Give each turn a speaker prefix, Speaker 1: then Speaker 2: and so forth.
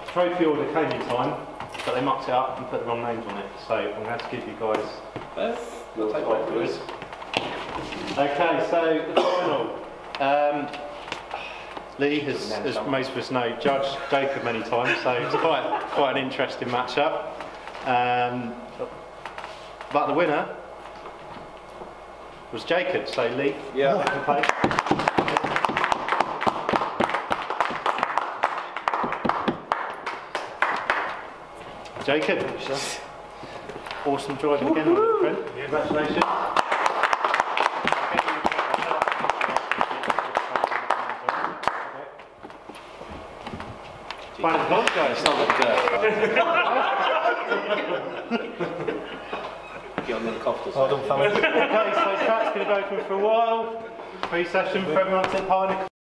Speaker 1: trophy order came in time, but they mucked it up and put the wrong names on it. So I'm going to have to give you guys.
Speaker 2: We'll take one for us.
Speaker 1: Okay, so the final. Lee, as most of us know, judged Jacob many times, so it's quite an interesting matchup. But the winner was Jacob. So Lee,
Speaker 2: yeah.
Speaker 1: Jacob, awesome driving again, my friend. Congratulations. Final applause, guys.
Speaker 2: Get on the cough.
Speaker 1: Okay, so track's going to be open for a while. Free session for everyone to sit behind.